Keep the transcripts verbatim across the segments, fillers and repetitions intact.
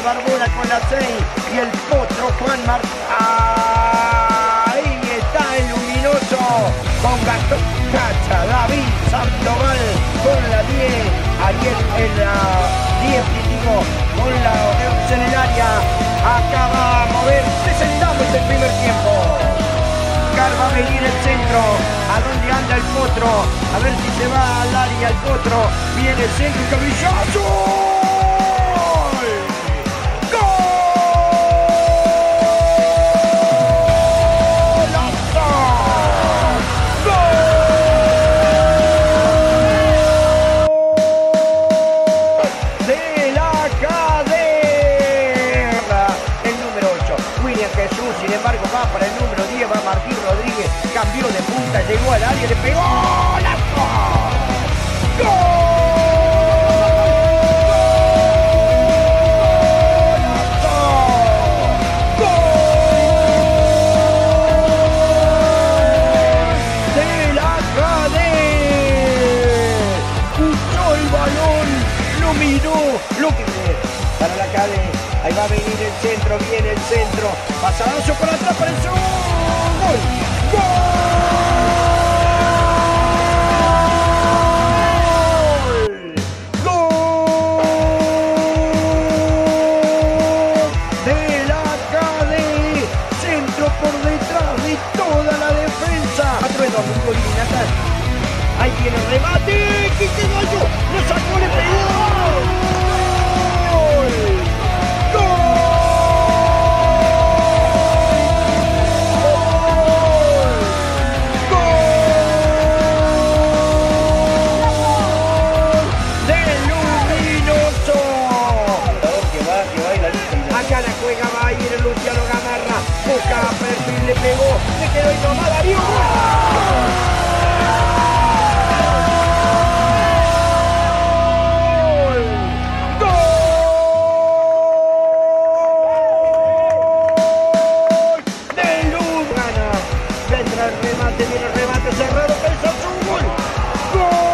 Barbona con la seis y el potro Juan Martín. Ahí está el luminoso con Gastón Cacha, David Sandoval con la diez, Ariel en la diez, digo, con la once en el área. Acaba a mover, presentamos el primer tiempo. Va a venir el centro, a dónde anda el potro, a ver si se va al área el potro, viene el centro y cabezazo. ¡Golazo! ¡Gol! De la cadena. El número ocho, William Jesús, sin embargo va para el número diez, va Martín Rodríguez, cambió de punta, llegó al área, le pegó. ¡Golazo! ¡Golazo! ¡Gol! De la cadena. Puso el balón, lo miró, lo que para la cadena. Ahí va a venir el centro, viene el centro, pasadazo por atrás para el sur. ¡Gol! ¡Gol! ¡Gol! De la cadena, centro por detrás de toda la defensa. Atrueno, un gol Natal. Ahí viene el remate, Quique Gallo, lo sacó, le pegó. Busca perfil, le pegó, se quedó y nomás Darío. ¡Gol! ¡Gol! De Lugana. Vendrá el remate, viene el remate cerrado, pensó su gol. ¡Gol!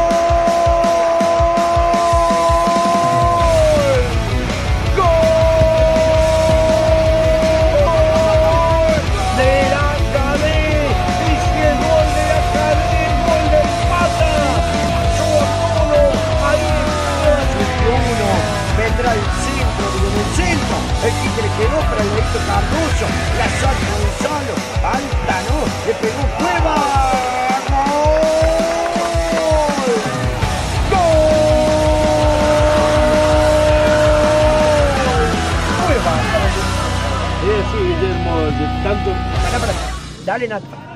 Vendrá el centro, digo, el centro, el que le quedó para el Leito Cardoso, la saca Gonzalo, alta, ¿no? Le pegó Cueva. ¡Gol! ¡Gol! Cueva. Sí, sí, Guillermo, de tanto... Para, para. Dale, Nata.